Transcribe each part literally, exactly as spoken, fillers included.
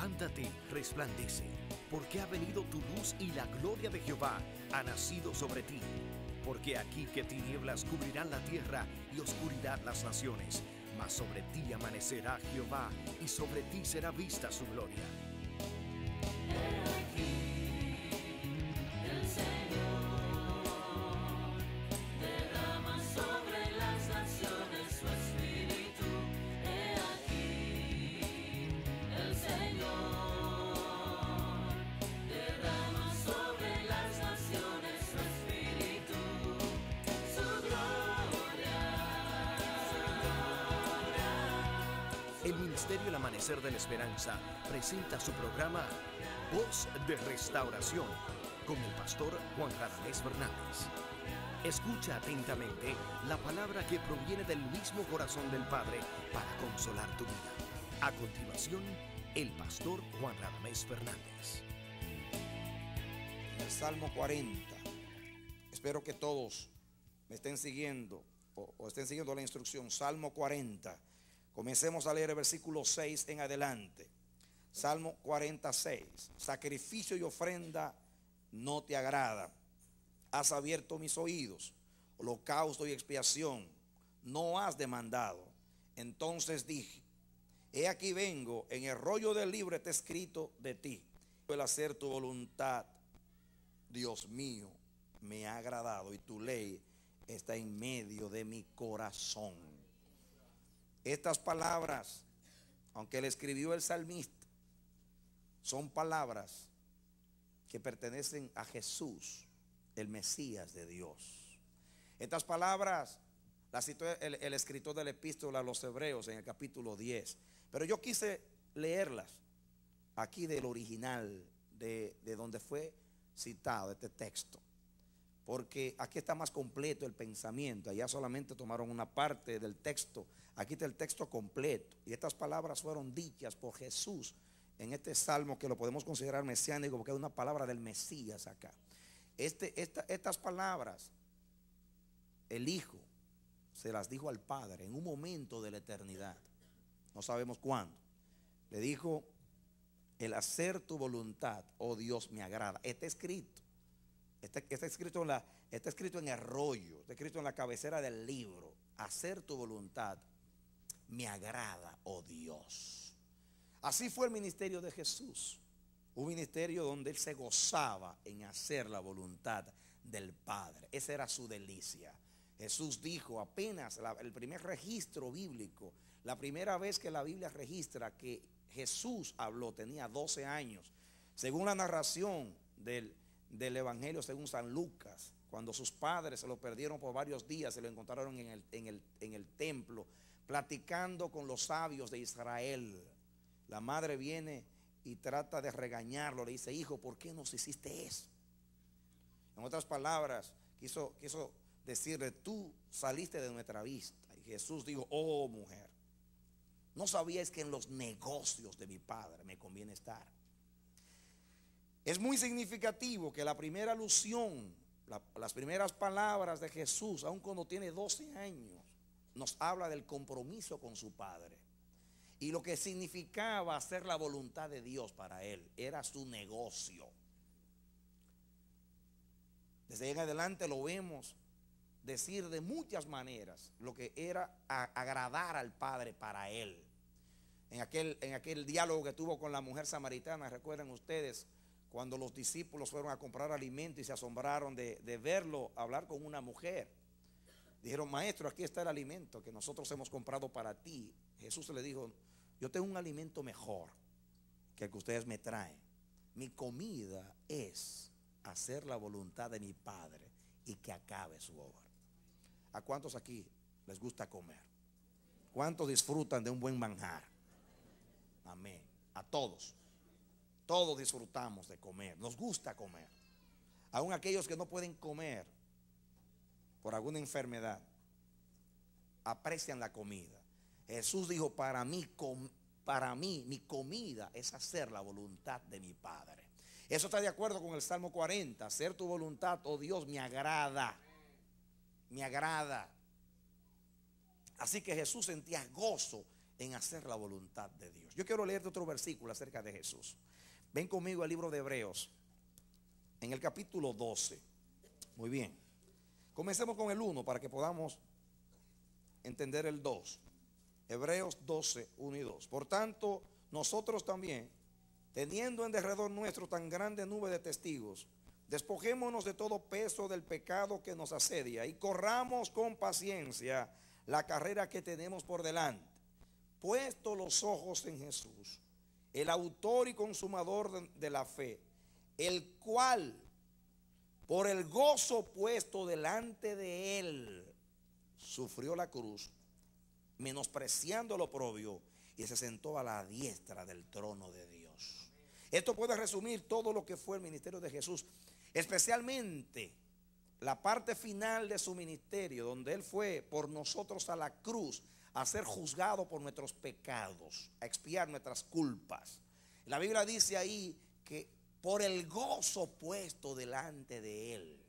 Levántate, resplandece, porque ha venido tu luz y la gloria de Jehová ha nacido sobre ti. Porque aquí que tinieblas cubrirán la tierra y oscuridad las naciones, mas sobre ti amanecerá Jehová y sobre ti será vista su gloria. El Ministerio El Amanecer de la Esperanza presenta su programa Voz de Restauración con el pastor Juan Radamés Fernández. Escucha atentamente la palabra que proviene del mismo corazón del Padre para consolar tu vida. A continuación, el pastor Juan Radamés Fernández. El Salmo cuarenta. Espero que todos me estén siguiendo o, o estén siguiendo la instrucción. Salmo cuarenta. Comencemos a leer el versículo seis en adelante. Salmo cuarenta y seis. Sacrificio y ofrenda no te agrada. Has abierto mis oídos. Holocausto y expiación no has demandado. Entonces dije: he aquí vengo, en el rollo del libro está escrito de ti. El hacer tu voluntad, Dios mío, me ha agradado, y tu ley está en medio de mi corazón. Estas palabras, aunque le escribió el salmista, son palabras que pertenecen a Jesús, el Mesías de Dios. Estas palabras las citó el, el escritor de la epístola a los Hebreos en el capítulo diez. Pero yo quise leerlas aquí del original, de, de donde fue citado este texto, porque aquí está más completo el pensamiento. Allá solamente tomaron una parte del texto, aquí está el texto completo. Y estas palabras fueron dichas por Jesús en este salmo, que lo podemos considerar mesiánico porque es una palabra del Mesías acá. Este, esta, estas palabras el Hijo se las dijo al Padre en un momento de la eternidad, no sabemos cuándo. Le dijo: el hacer tu voluntad, oh Dios, me agrada. Está escrito. Está, está, escrito en la, está escrito en el rollo, está escrito en la cabecera del libro. Hacer tu voluntad me agrada, oh Dios. Así fue el ministerio de Jesús. Un ministerio donde él se gozaba en hacer la voluntad del Padre. Esa era su delicia. Jesús dijo, apenas la, el primer registro bíblico, la primera vez que la Biblia registra que Jesús habló, tenía doce años. Según la narración del del Evangelio según San Lucas, cuando sus padres se lo perdieron por varios días, se lo encontraron en el, en el, en el templo, platicando con los sabios de Israel. La madre viene y trata de regañarlo, le dice: hijo, ¿por qué nos hiciste eso? En otras palabras, quiso, quiso decirle: tú saliste de nuestra vista. Y Jesús dijo: oh mujer, ¿no sabíais que en los negocios de mi Padre me conviene estar? Es muy significativo que la primera alusión, la, las primeras palabras de Jesús, aun cuando tiene doce años, nos habla del compromiso con su Padre. Y lo que significaba hacer la voluntad de Dios para él, era su negocio. Desde ahí en adelante lo vemos decir de muchas maneras lo que era a, agradar al Padre para él. En aquel, en aquel diálogo que tuvo con la mujer samaritana, recuerdan ustedes, cuando los discípulos fueron a comprar alimento y se asombraron de, de verlo hablar con una mujer. Dijeron: maestro, aquí está el alimento que nosotros hemos comprado para ti. Jesús le dijo: yo tengo un alimento mejor que el que ustedes me traen. Mi comida es hacer la voluntad de mi Padre y que acabe su obra. ¿A cuántos aquí les gusta comer? ¿Cuántos disfrutan de un buen manjar? Amén. A todos. Todos disfrutamos de comer, nos gusta comer. Aún aquellos que no pueden comer por alguna enfermedad, aprecian la comida. Jesús dijo: para mí, para mí, mi comida es hacer la voluntad de mi Padre. Eso está de acuerdo con el Salmo cuarenta. Hacer tu voluntad, oh Dios, me agrada. Me agrada. Así que Jesús sentía gozo en hacer la voluntad de Dios. Yo quiero leerte otro versículo acerca de Jesús. Ven conmigo al libro de Hebreos, en el capítulo doce. Muy bien. Comencemos con el uno para que podamos entender el dos. Hebreos doce, uno y dos. Por tanto, nosotros también, teniendo en derredor nuestro tan grande nube de testigos, despojémonos de todo peso del pecado que nos asedia y corramos con paciencia la carrera que tenemos por delante, puesto los ojos en Jesús, el autor y consumador de, de la fe, el cual por el gozo puesto delante de él sufrió la cruz, menospreciando lo oprobio, y se sentó a la diestra del trono de Dios. Esto puede resumir todo lo que fue el ministerio de Jesús, especialmente la parte final de su ministerio, donde él fue por nosotros a la cruz a ser juzgado por nuestros pecados, a expiar nuestras culpas. La Biblia dice ahí que por el gozo puesto delante de él.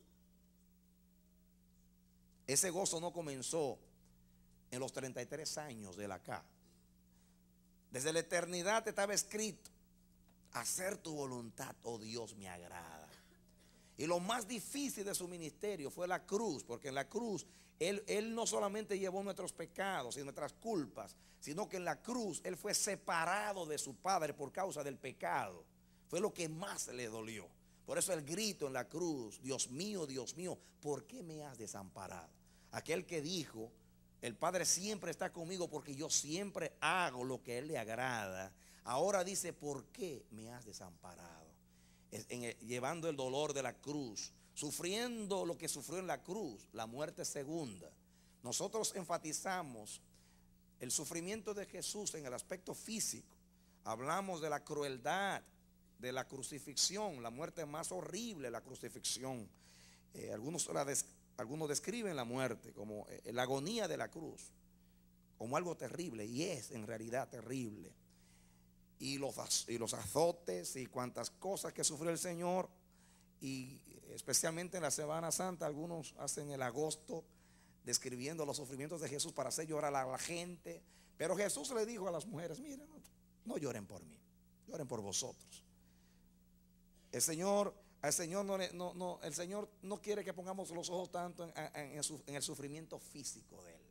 Ese gozo no comenzó en los treinta y tres años de la acá. Desde la eternidad te estaba escrito: hacer tu voluntad, oh Dios, me agrada. Y lo más difícil de su ministerio fue la cruz, porque en la cruz él, él no solamente llevó nuestros pecados y nuestras culpas, sino que en la cruz él fue separado de su Padre por causa del pecado. Fue lo que más le dolió. Por eso el grito en la cruz: Dios mío, Dios mío, ¿por qué me has desamparado? Aquel que dijo: el Padre siempre está conmigo porque yo siempre hago lo que a él le agrada. Ahora dice: ¿por qué me has desamparado? En el, llevando el dolor de la cruz, sufriendo lo que sufrió en la cruz, la muerte segunda. Nosotros enfatizamos el sufrimiento de Jesús en el aspecto físico. Hablamos de la crueldad de la crucifixión, la muerte más horrible, la crucifixión. Eh, algunos, la des, algunos describen la muerte como eh, la agonía de la cruz, como algo terrible, y es en realidad terrible. Y los, y los azotes y cuantas cosas que sufrió el Señor, y especialmente en la Semana Santa, algunos hacen el agosto describiendo los sufrimientos de Jesús para hacer llorar a la gente. Pero Jesús le dijo a las mujeres: miren, no, no lloren por mí, lloren por vosotros. El Señor, el Señor no, no, no, el Señor no quiere que pongamos los ojos tanto en, en, en, en el sufrimiento físico de él,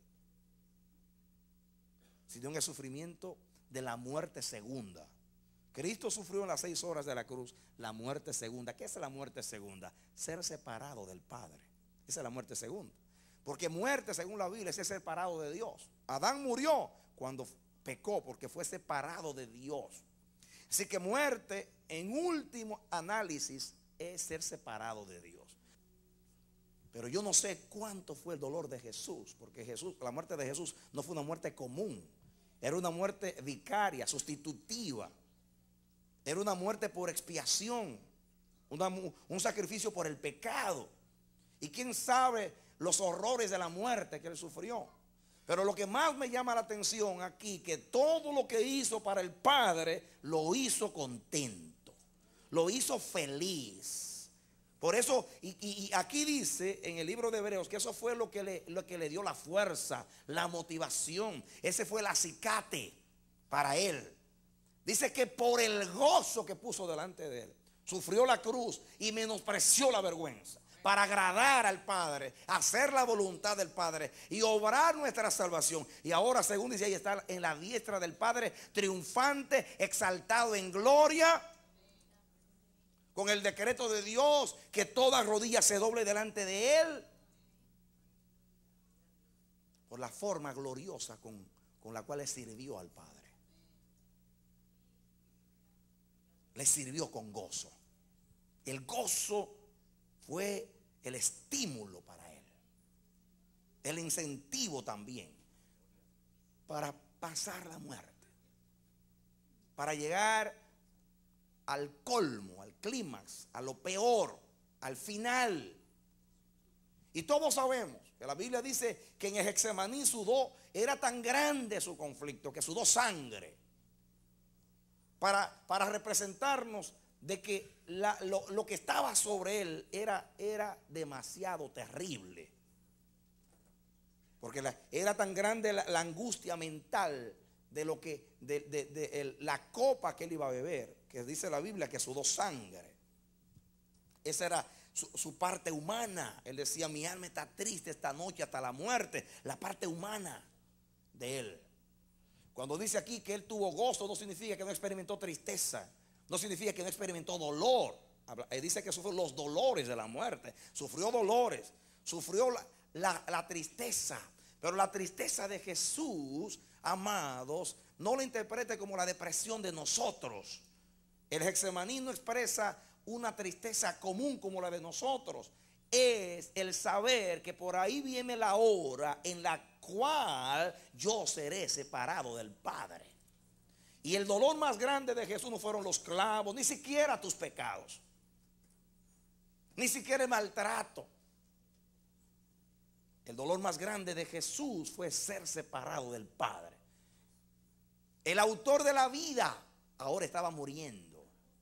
sino en el sufrimiento de la muerte segunda. Cristo sufrió en las seis horas de la cruz la muerte segunda. ¿Qué es la muerte segunda? Ser separado del Padre. Esa es la muerte segunda. Porque muerte, según la Biblia, es ser separado de Dios. Adán murió cuando pecó porque fue separado de Dios. Así que muerte, en último análisis, es ser separado de Dios. Pero yo no sé cuánto fue el dolor de Jesús, porque Jesús, la muerte de Jesús no fue una muerte común. Era una muerte vicaria, sustitutiva. Era una muerte por expiación, una, un sacrificio por el pecado. Y quién sabe los horrores de la muerte que él sufrió. Pero lo que más me llama la atención aquí, que todo lo que hizo para el Padre, lo hizo contento, lo hizo feliz. Por eso, y, y, y aquí dice en el libro de Hebreos que eso fue lo que, le, lo que le dio la fuerza, la motivación. Ese fue el acicate para él. Dice que por el gozo que puso delante de él, sufrió la cruz y menospreció la vergüenza, para agradar al Padre, hacer la voluntad del Padre y obrar nuestra salvación. Y ahora, según dice ahí, está en la diestra del Padre, triunfante, exaltado en gloria, con el decreto de Dios que toda rodilla se doble delante de él, por la forma gloriosa con, con la cual le sirvió al Padre. Le sirvió con gozo. El gozo fue el estímulo para él, el incentivo también para pasar la muerte, para llegar al colmo, al clímax, a lo peor, al final. Y todos sabemos que la Biblia dice que en el Getsemaní sudó, era tan grande su conflicto que sudó sangre para, para representarnos de que la, lo, lo que estaba sobre él era, era demasiado terrible. Porque la, era tan grande la, la angustia mental de lo que, de, de, de el, la copa que él iba a beber, que dice la Biblia que sudó sangre. Esa era su, su parte humana. Él decía: mi alma está triste esta noche hasta la muerte. La parte humana de él. Cuando dice aquí que él tuvo gozo, no significa que no experimentó tristeza, no significa que no experimentó dolor. Él dice que sufrió los dolores de la muerte, sufrió dolores, sufrió la, la, la tristeza. Pero la tristeza de Jesús, amados, no la interprete como la depresión de nosotros. El Getsemaní no expresa una tristeza común como la de nosotros. Es el saber que por ahí viene la hora en la cual yo seré separado del Padre. Y el dolor más grande de Jesús no fueron los clavos, ni siquiera tus pecados, ni siquiera el maltrato. El dolor más grande de Jesús fue ser separado del Padre. El autor de la vida ahora estaba muriendo.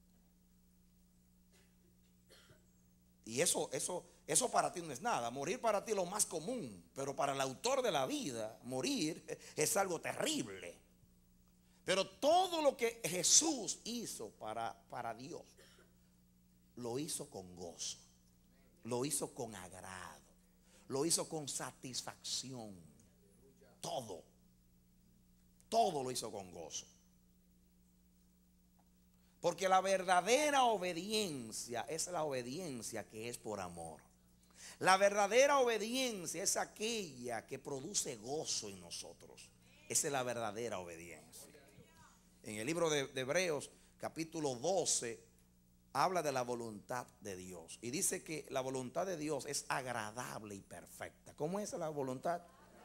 Y eso, eso, eso para ti no es nada. Morir para ti es lo más común. Pero para el autor de la vida, morir es algo terrible. Pero todo lo que Jesús hizo para, para Dios, lo hizo con gozo. Lo hizo con agrado. Lo hizo con satisfacción. Todo. Todo lo hizo con gozo. Porque la verdadera obediencia es la obediencia que es por amor. La verdadera obediencia es aquella que produce gozo en nosotros. Esa es la verdadera obediencia. En el libro de, de Hebreos, capítulo doce, habla de la voluntad de Dios. Y dice que la voluntad de Dios es agradable y perfecta. ¿Cómo es la voluntad?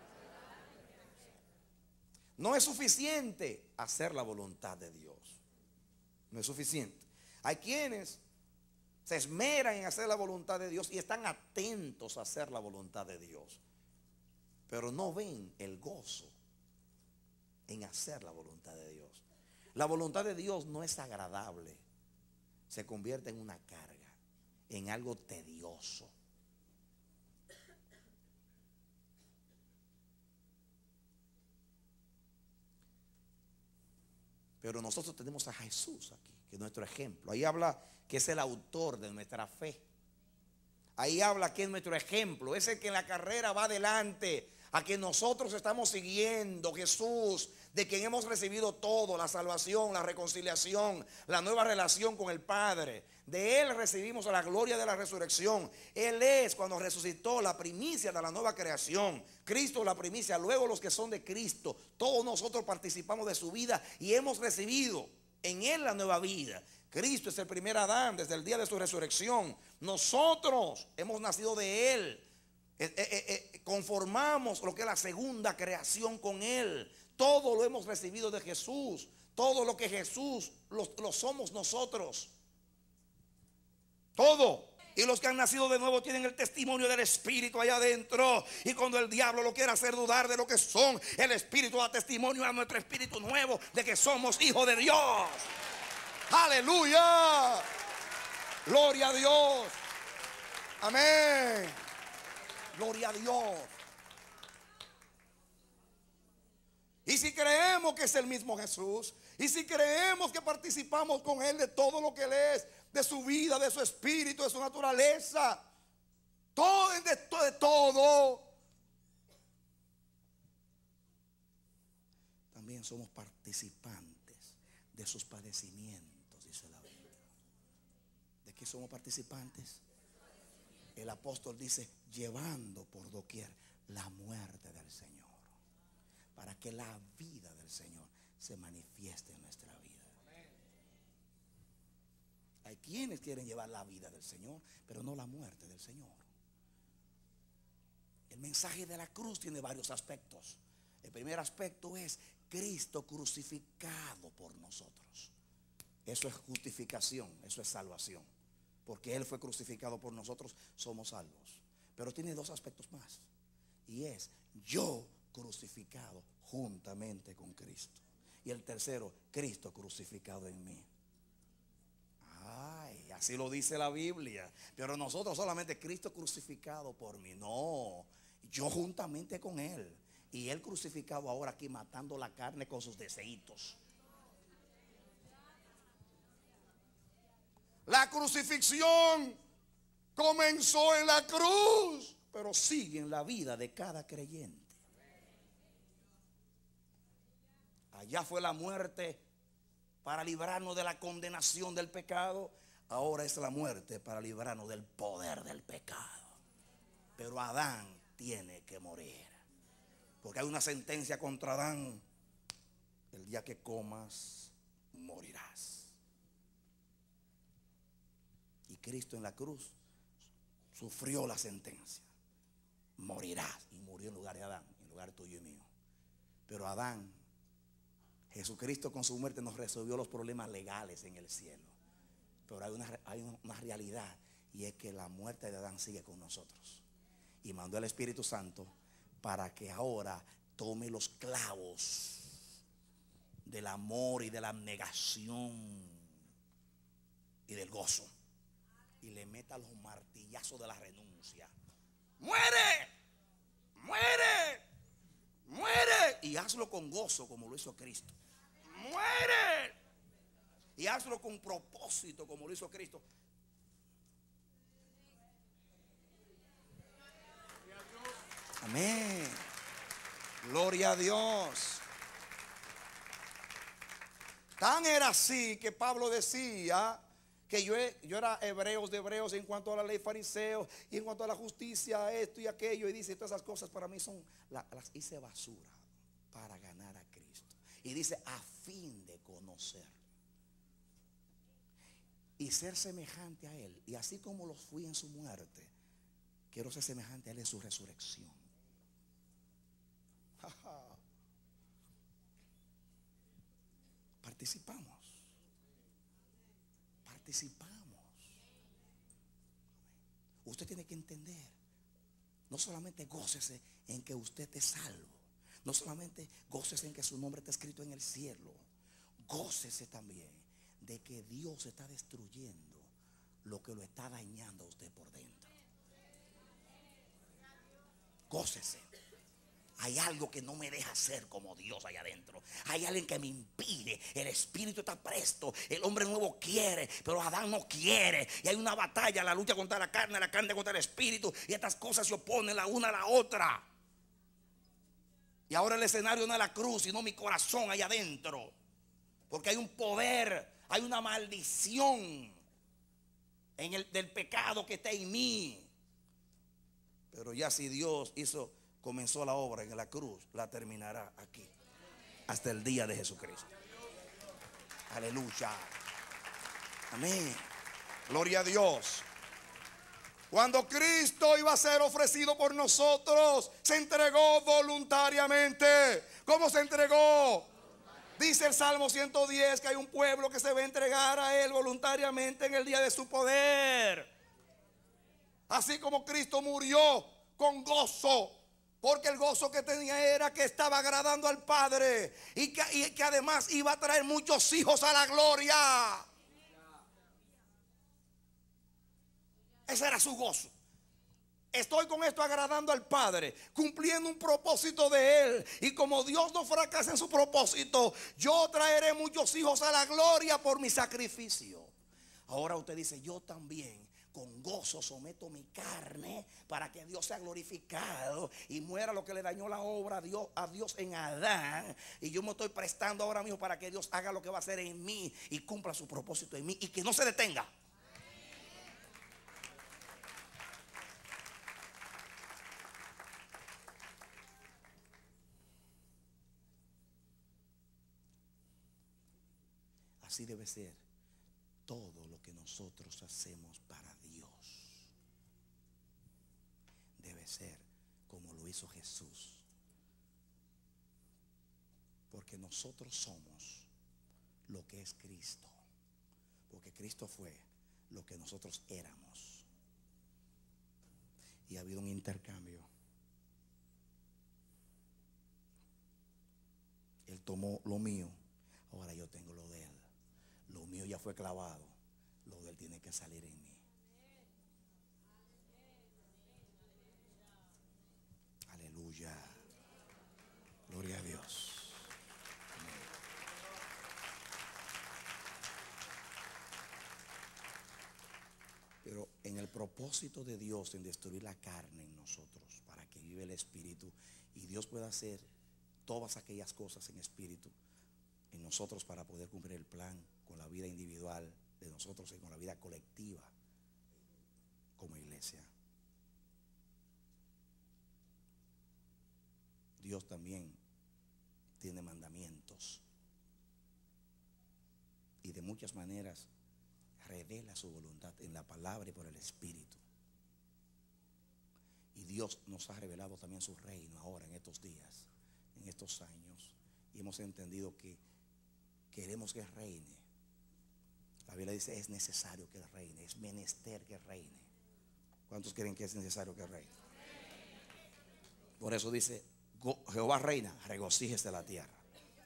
No es suficiente hacer la voluntad de Dios. No es suficiente. Hay quienes se esmeran en hacer la voluntad de Dios y están atentos a hacer la voluntad de Dios, pero no ven el gozo en hacer la voluntad de Dios. La voluntad de Dios no es agradable. Se convierte en una carga, en algo tedioso. Pero nosotros tenemos a Jesús aquí, que es nuestro ejemplo. Ahí habla que es el autor de nuestra fe. Ahí habla que es nuestro ejemplo. Es el que en la carrera va adelante, a quien nosotros estamos siguiendo. Jesús, de quien hemos recibido todo: la salvación, la reconciliación, la nueva relación con el Padre. De Él recibimos la gloria de la resurrección. Él es, cuando resucitó, la primicia de la nueva creación. Cristo la primicia, luego los que son de Cristo. Todos nosotros participamos de su vida y hemos recibido en Él la nueva vida. Cristo es el primer Adán desde el día de su resurrección. Nosotros hemos nacido de Él. Eh, eh, eh, conformamos lo que es la segunda creación con Él. Todo lo hemos recibido de Jesús. Todo lo que Jesús lo, lo somos nosotros. Todo. Y los que han nacido de nuevo tienen el testimonio del Espíritu allá adentro. Y cuando el diablo lo quiere hacer dudar de lo que son, el Espíritu da testimonio a nuestro espíritu nuevo de que somos hijos de Dios. Aleluya. Gloria a Dios. Amén. Gloria a Dios. Y si creemos que es el mismo Jesús, y si creemos que participamos con Él de todo lo que Él es, de su vida, de su espíritu, de su naturaleza, todo, de, de todo, también somos participantes de sus padecimientos, dice la Biblia. ¿De qué somos participantes? El apóstol dice: llevando por doquier la muerte del Señor, para que la vida del Señor se manifieste en nuestra vida. Hay quienes quieren llevar la vida del Señor, pero no la muerte del Señor. El mensaje de la cruz tiene varios aspectos. El primer aspecto es Cristo crucificado por nosotros. Eso es justificación, eso es salvación. Porque Él fue crucificado por nosotros, somos salvos. Pero tiene dos aspectos más. Y es yo crucificado juntamente con Cristo. Y el tercero, Cristo crucificado en mí. Ay, así lo dice la Biblia. Pero nosotros solamente Cristo crucificado por mí. No, yo juntamente con Él. Y él crucificado ahora aquí matando la carne con sus deseitos. La crucifixión comenzó en la cruz, pero sigue en la vida de cada creyente. Allá fue la muerte para librarnos de la condenación del pecado. Ahora es la muerte para librarnos del poder del pecado. Pero Adán tiene que morir, porque hay una sentencia contra Adán: el día que comas, morirás. Y Cristo en la cruz sufrió la sentencia: morirás. Y murió en lugar de Adán, en lugar tuyo y mío. Pero Adán, Jesucristo con su muerte nos resolvió los problemas legales en el cielo. Pero hay una, hay una realidad, y es que la muerte de Adán sigue con nosotros. Y mandó el Espíritu Santo para que ahora tome los clavos del amor y de la abnegación y del gozo, y le meta los martillazos de la renuncia. ¡Muere! ¡Muere! ¡Muere! Y hazlo con gozo como lo hizo Cristo. ¡Muere! Y hazlo con propósito como lo hizo Cristo. Amén. Gloria a Dios. Tan era así que Pablo decía que yo, yo era hebreos de hebreos en cuanto a la ley, fariseo, y en cuanto a la justicia, esto y aquello. Y dice, todas esas cosas para mí son, la, las hice basura para ganar a Cristo. Y dice, a fin de conocer y ser semejante a Él. Y así como lo fui en su muerte, quiero ser semejante a Él en su resurrección. Participamos. Participamos. Usted tiene que entender, no solamente gócese en que usted es salvo, no solamente gócese en que su nombre está escrito en el cielo, gócese también de que Dios está destruyendo lo que lo está dañando a usted por dentro. Gócese. Hay algo que no me deja ser como Dios allá adentro. Hay alguien que me impide. El espíritu está presto. El hombre nuevo quiere, pero Adán no quiere. Y hay una batalla, la lucha contra la carne, la carne contra el espíritu. Y estas cosas se oponen la una a la otra. Y ahora el escenario no es la cruz, sino mi corazón allá adentro. Porque hay un poder, hay una maldición en el, del pecado que está en mí. Pero ya si Dios hizo... comenzó la obra en la cruz, la terminará aquí hasta el día de Jesucristo. Aleluya. Amén. Gloria a Dios. Cuando Cristo iba a ser ofrecido por nosotros, se entregó voluntariamente. ¿Cómo se entregó? Dice el Salmo ciento diez que hay un pueblo que se va a entregar a Él voluntariamente en el día de su poder. Así como Cristo murió con gozo, porque el gozo que tenía era que estaba agradando al Padre, y que, y que además iba a traer muchos hijos a la gloria. Ese era su gozo. Estoy con esto agradando al Padre, cumpliendo un propósito de Él. Y como Dios no fracasa en su propósito, yo traeré muchos hijos a la gloria por mi sacrificio. Ahora usted dice, yo también con gozo someto mi carne para que Dios sea glorificado y muera lo que le dañó la obra a Dios, a Dios en Adán. Y yo me estoy prestando ahora mismo para que Dios haga lo que va a hacer en mí y cumpla su propósito en mí y que no se detenga. Así debe ser todo lo que nosotros hacemos para Dios. Debe ser como lo hizo Jesús. Porque nosotros somos lo que es Cristo. Porque Cristo fue lo que nosotros éramos. Y ha habido un intercambio. Él tomó lo mío, ahora yo tengo lo de Él. Lo mío ya fue clavado, lo de Él tiene que salir en mí. Aleluya. propósito de Dios en destruir la carne en nosotros para que vive el espíritu y Dios pueda hacer todas aquellas cosas en espíritu en nosotros para poder cumplir el plan con la vida individual de nosotros y con la vida colectiva como iglesia. Dios también tiene mandamientos y de muchas maneras revela su voluntad en la palabra y por el espíritu. Y Dios nos ha revelado también su reino ahora en estos días, en estos años, y hemos entendido que queremos que reine. La Biblia dice es necesario que reine, es menester que reine. ¿Cuántos creen que es necesario que reine? Por eso dice Jehová reina, regocíjese la tierra.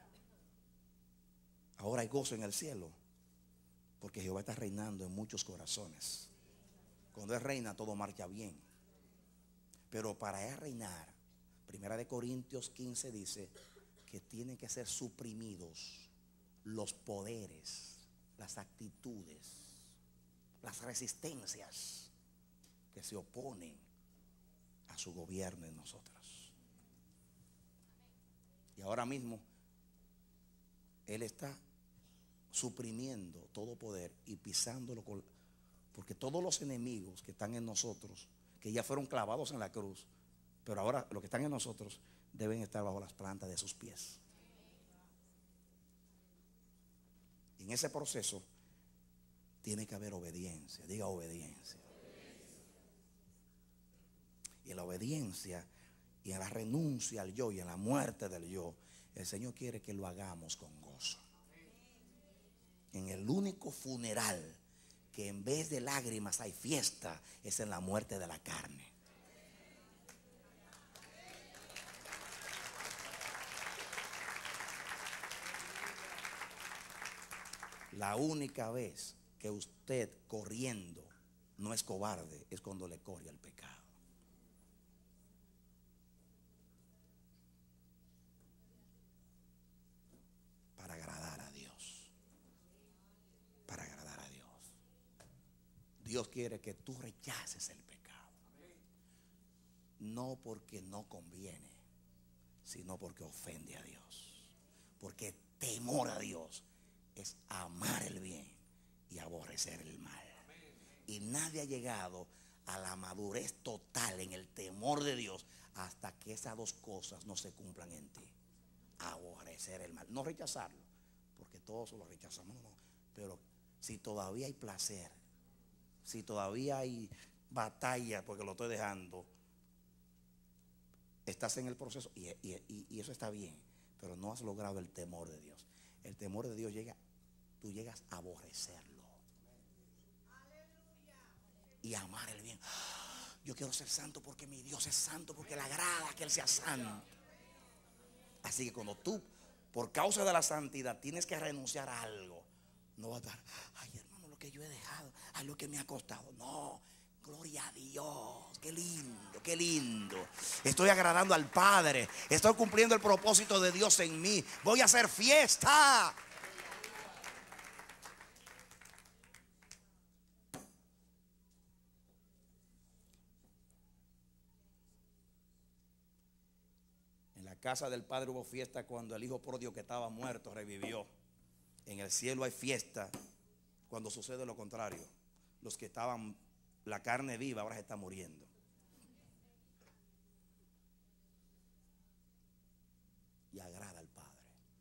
Ahora hay gozo en el cielo porque Jehová está reinando en muchos corazones. Cuando Él reina todo marcha bien. Pero para Él reinar, Primera de Corintios quince dice que tienen que ser suprimidos los poderes, las actitudes, las resistencias que se oponen a su gobierno en nosotros. Y ahora mismo Él está suprimiendo todo poder y pisándolo con, porque todos los enemigos que están en nosotros, que ya fueron clavados en la cruz, pero ahora los que están en nosotros deben estar bajo las plantas de sus pies. Y en ese proceso tiene que haber obediencia. Diga obediencia. Y en la obediencia y en la renuncia al yo y en la muerte del yo, el Señor quiere que lo hagamos con gozo. En el único funeral que en vez de lágrimas hay fiesta es en la muerte de la carne. La única vez que usted corriendo no es cobarde es cuando le corre al pecado. Para agradar a Dios. Para agradar a Dios. Dios quiere que tú rechaces el pecado. No porque no conviene, sino porque ofende a Dios. Porque temor a Dios es amar el bien y aborrecer el mal. Y nadie ha llegado a la madurez total en el temor de Dios hasta que esas dos cosas no se cumplan en ti. Aborrecer el mal, no rechazarlo, porque todos lo rechazamos, no, no. Pero si todavía hay placer, si todavía hay batalla porque lo estoy dejando, estás en el proceso y, y, y, y eso está bien, pero no has logrado el temor de Dios. El temor de Dios llega, tú llegas a aborrecerlo y amar el bien. Yo quiero ser santo porque mi Dios es santo, porque le agrada que Él sea santo. Así que cuando tú, por causa de la santidad, tienes que renunciar a algo, no vas a estar, ay hermano, lo que yo he dejado, ay lo que me ha costado. No, gloria a Dios, qué lindo, qué lindo. Estoy agradando al Padre, estoy cumpliendo el propósito de Dios en mí. Voy a hacer fiesta. En la casa del Padre hubo fiesta cuando el hijo pródigo que estaba muerto revivió. En el cielo hay fiesta cuando sucede lo contrario. Los que estaban, la carne viva, ahora se está muriendo. Y agrada al Padre.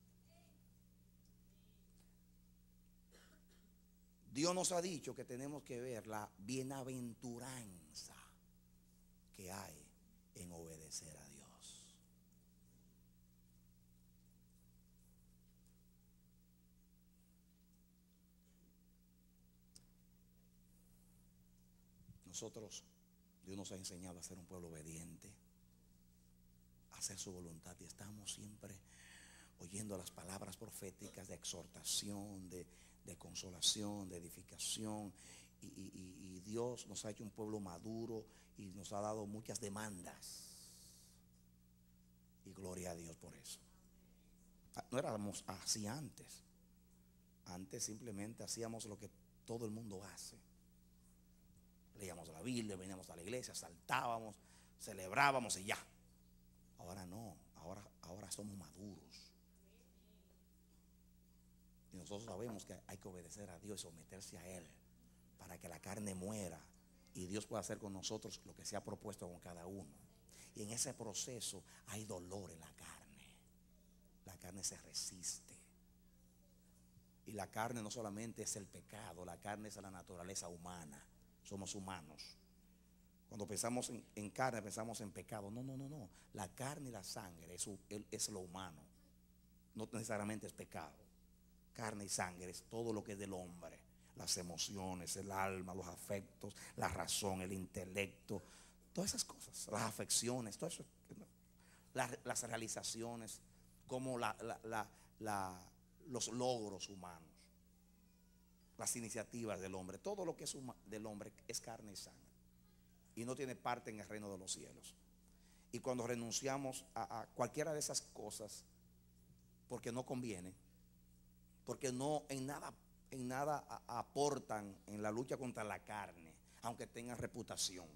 Dios nos ha dicho que tenemos que ver la bienaventuranza que hay en obedecer a Dios. Nosotros, Dios nos ha enseñado a ser un pueblo obediente, a hacer su voluntad, y estamos siempre oyendo las palabras proféticas de exhortación, de, de consolación, de edificación, y, y, y Dios nos ha hecho un pueblo maduro y nos ha dado muchas demandas, y gloria a Dios por eso. No éramos así antes. Antes simplemente hacíamos lo que todo el mundo hace. leíamos la Biblia, veníamos a la iglesia, saltábamos, celebrábamos y ya. Ahora no, ahora, ahora somos maduros. Y nosotros sabemos que hay que obedecer a Dios y someterse a Él para que la carne muera y Dios pueda hacer con nosotros lo que se ha propuesto con cada uno. Y en ese proceso hay dolor en la carne. La carne se resiste. Y la carne no solamente es el pecado, la carne es la naturaleza humana. Somos humanos. Cuando pensamos en, en carne, pensamos en pecado. No, no, no, no. La carne y la sangre es, es lo humano. No necesariamente es pecado. Carne y sangre es todo lo que es del hombre. Las emociones, el alma, los afectos, la razón, el intelecto, todas esas cosas, las afecciones, todo eso, las, las realizaciones, como la, la, la, la, los logros humanos, las iniciativas del hombre, todo lo que es del hombre es carne y sangre y no tiene parte en el reino de los cielos. Y cuando renunciamos a, a cualquiera de esas cosas, porque no conviene, porque no en nada en nada a, aportan en la lucha contra la carne, aunque tengan reputación,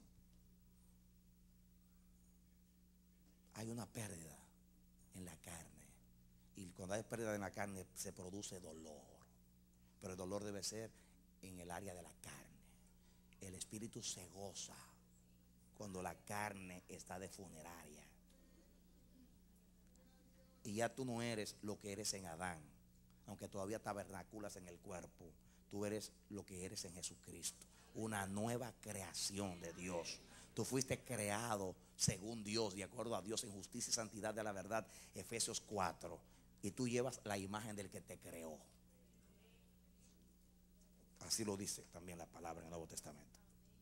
hay una pérdida en la carne. Y cuando hay pérdida en la carne se produce dolor. Pero el dolor debe ser en el área de la carne. El espíritu se goza cuando la carne está de funeraria. Y ya tú no eres lo que eres en Adán. Aunque todavía tabernaculas en el cuerpo, tú eres lo que eres en Jesucristo. Una nueva creación de Dios. Tú fuiste creado según Dios, de acuerdo a Dios, en justicia y santidad de la verdad, Efesios cuatro. Y tú llevas la imagen del que te creó. Así lo dice también la palabra en el Nuevo Testamento.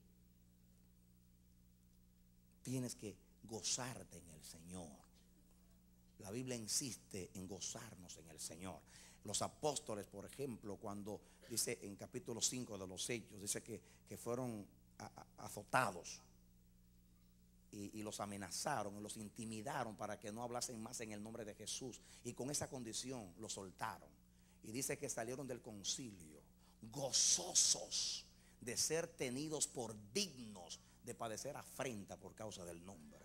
Tienes que gozarte en el Señor. La Biblia insiste en gozarnos en el Señor. Los apóstoles, por ejemplo, cuando dice en capítulo cinco de los Hechos, dice que, que fueron a, a, azotados y, y los amenazaron y los intimidaron para que no hablasen más en el nombre de Jesús, y con esa condición los soltaron. Y dice que salieron del concilio gozosos de ser tenidos por dignos de padecer afrenta por causa del nombre.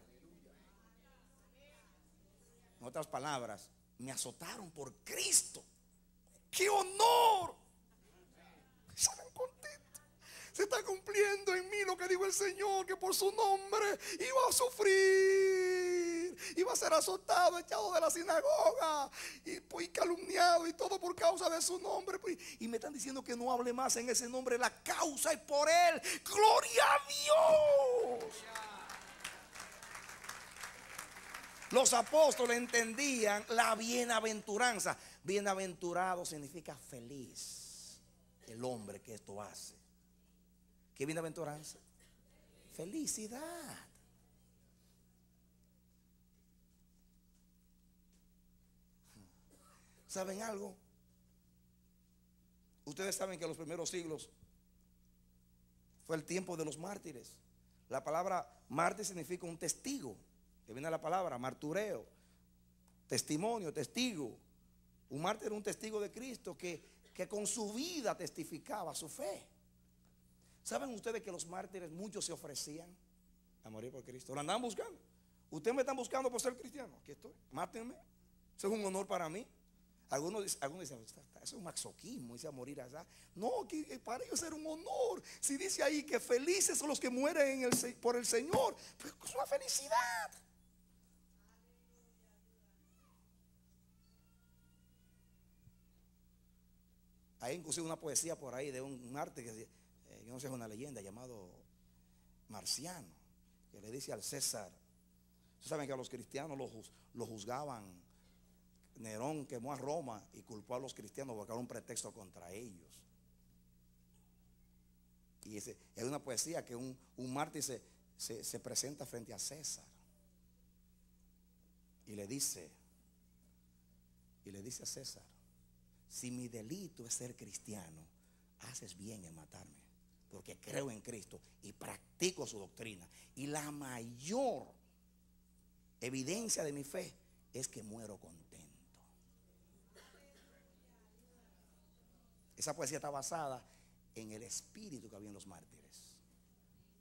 En otras palabras, me azotaron por Cristo. ¡Qué honor! Salen contentos. Se está cumpliendo en mí lo que dijo el Señor, que por su nombre iba a sufrir, iba a ser azotado, echado de la sinagoga y pues, calumniado y todo por causa de su nombre. Pues, y me están diciendo que no hable más en ese nombre. La causa es por él. ¡Gloria a Dios! Los apóstoles entendían la bienaventuranza. Bienaventurado significa feliz el hombre que esto hace. ¿Qué bienaventuranza? Felicidad. ¿Saben algo? Ustedes saben que en los primeros siglos fue el tiempo de los mártires. La palabra mártir significa un testigo. Que viene la palabra martureo, testimonio, testigo. Un mártir era un testigo de Cristo que, que con su vida testificaba su fe. ¿Saben ustedes que los mártires muchos se ofrecían a morir por Cristo? Lo andaban buscando. Ustedes me están buscando por ser cristiano. Aquí estoy, mátenme. Eso es un honor para mí. Algunos, algunos dicen, eso es un masoquismo, dice a morir allá. No, que para ellos era un honor. Si dice ahí que felices son los que mueren en el, por el Señor, pues es una felicidad. Hay inclusive una poesía por ahí de un mártir que eh, yo no sé, es una leyenda llamado Marciano, que le dice al César. Ustedes saben que a los cristianos los, los juzgaban. Nerón quemó a Roma y culpó a los cristianos porque era un pretexto contra ellos. Y ese, es una poesía que un, un mártir se, se, se presenta frente a César y le dice, y le dice a César: si mi delito es ser cristiano, haces bien en matarme, porque creo en Cristo y practico su doctrina. Y la mayor evidencia de mi fe es que muero contento. Esa poesía está basada en el espíritu que había en los mártires.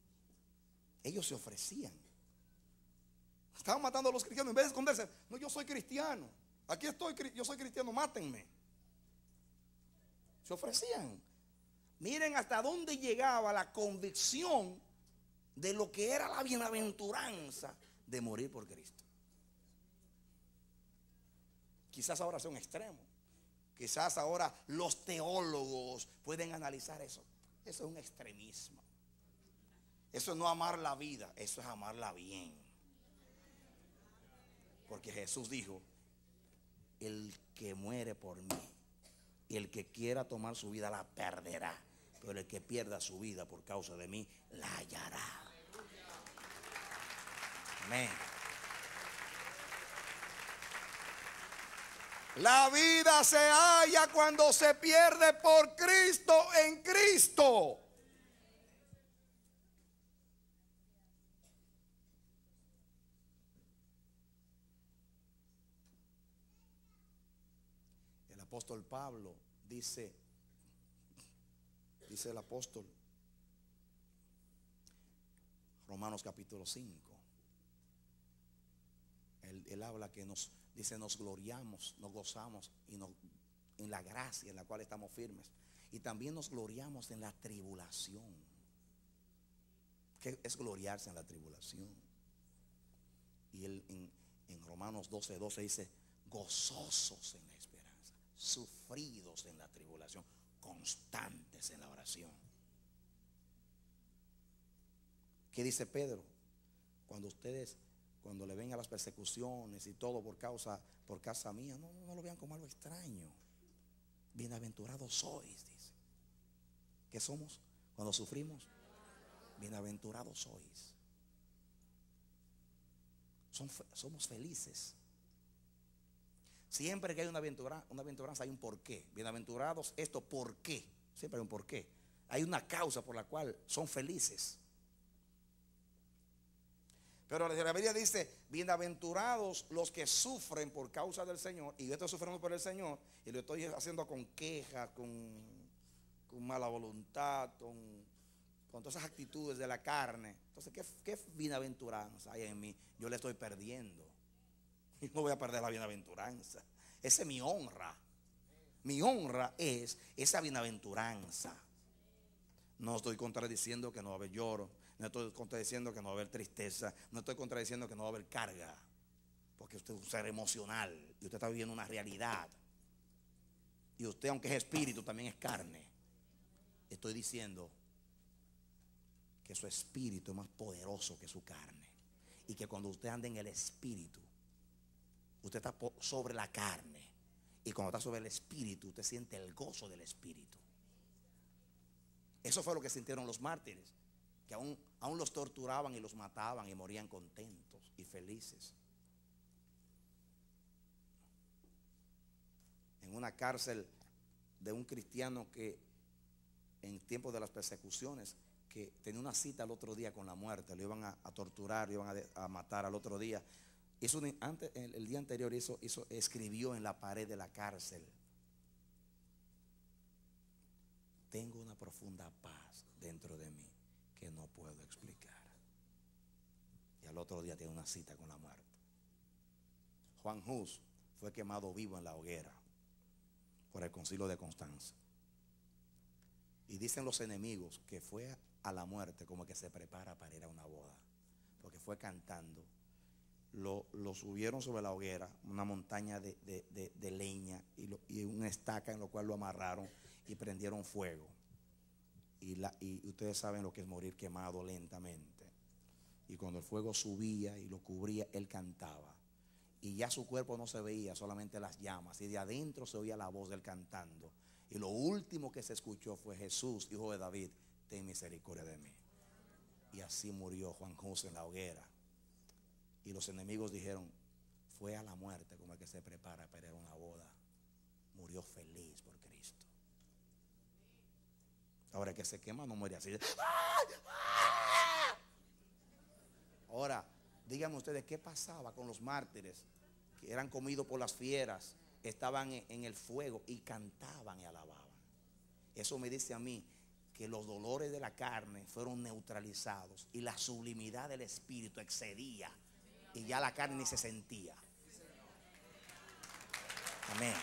Ellos se ofrecían. Estaban matando a los cristianos. En vez de esconderse, no, yo soy cristiano. Aquí estoy, yo soy cristiano, mátenme. Se ofrecían. Miren hasta dónde llegaba la convicción de lo que era la bienaventuranza de morir por Cristo. Quizás ahora sea un extremo. Quizás ahora los teólogos pueden analizar eso. Eso es un extremismo. Eso es no amar la vida, eso es amarla bien. Porque Jesús dijo, el que muere por mí y el que quiera tomar su vida la perderá, pero el que pierda su vida por causa de mí la hallará. Amén. La vida se halla cuando se pierde por Cristo en Cristo. El apóstol Pablo dice, dice el apóstol, Romanos capítulo cinco. Él, él habla que nos dice, nos gloriamos, nos gozamos y nos, en la gracia en la cual estamos firmes. Y también nos gloriamos en la tribulación. ¿Qué es gloriarse en la tribulación? Y él en, en Romanos doce, doce dice, gozosos en la esperanza, sufridos en la tribulación, constantes en la oración. ¿Qué dice Pedro? Cuando ustedes, cuando le vengan las persecuciones y todo por causa, por causa mía, no, no, no lo vean como algo extraño. Bienaventurados sois, dice. ¿Qué somos cuando sufrimos? Bienaventurados sois. Son, somos felices. Siempre que hay una aventura, una aventuranza hay un porqué. Bienaventurados, esto por qué. Siempre hay un porqué. Hay una causa por la cual son felices. Pero la Biblia dice, bienaventurados los que sufren por causa del Señor. Y yo estoy sufriendo por el Señor y lo estoy haciendo con queja, con, con mala voluntad, con, con todas esas actitudes de la carne. Entonces, ¿qué, qué bienaventuranza hay en mí? Yo le estoy perdiendo. Y no voy a perder la bienaventuranza. Esa es mi honra. Mi honra es esa bienaventuranza. No estoy contradiciendo que no va a haber lloro. No estoy contradiciendo que no va a haber tristeza. No estoy contradiciendo que no va a haber carga. Porque usted es un ser emocional. Y usted está viviendo una realidad. Y usted, aunque es espíritu, también es carne. Estoy diciendo que su espíritu es más poderoso que su carne. Y que cuando usted anda en el espíritu, usted está sobre la carne. Y cuando está sobre el espíritu, usted siente el gozo del espíritu. Eso fue lo que sintieron los mártires. Que aún, aún los torturaban y los mataban y morían contentos y felices. En una cárcel de un cristiano que en tiempos de las persecuciones, que tenía una cita el otro día con la muerte, lo iban a, a torturar, lo iban a, de, a matar al otro día. Hizo un, antes, el, el día anterior hizo, hizo, escribió en la pared de la cárcel: tengo una profunda paz dentro de mí que no puedo explicar. Y al otro día tiene una cita con la muerte. Juan Hus fue quemado vivo en la hoguera por el concilio de Constanza. Y dicen los enemigos que fue a la muerte como que se prepara para ir a una boda, porque fue cantando. Lo, lo subieron sobre la hoguera, una montaña de, de, de, de leña y, lo, y una estaca en lo cual lo amarraron y prendieron fuego. Y, la, y ustedes saben lo que es morir quemado lentamente. Y cuando el fuego subía y lo cubría, él cantaba. Y ya su cuerpo no se veía, solamente las llamas. Y de adentro se oía la voz de él cantando. Y lo último que se escuchó fue: Jesús, hijo de David, ten misericordia de mí. Y así murió Juan Hus en la hoguera. Y los enemigos dijeron: fue a la muerte como el que se prepara para ir a una boda. Murió feliz por Cristo. Ahora el que se quema no muere así. Ahora, díganme ustedes, ¿qué pasaba con los mártires que eran comidos por las fieras? Estaban en el fuego y cantaban y alababan. Eso me dice a mí que los dolores de la carne fueron neutralizados y la sublimidad del espíritu excedía y ya la carne ni se sentía. Amén.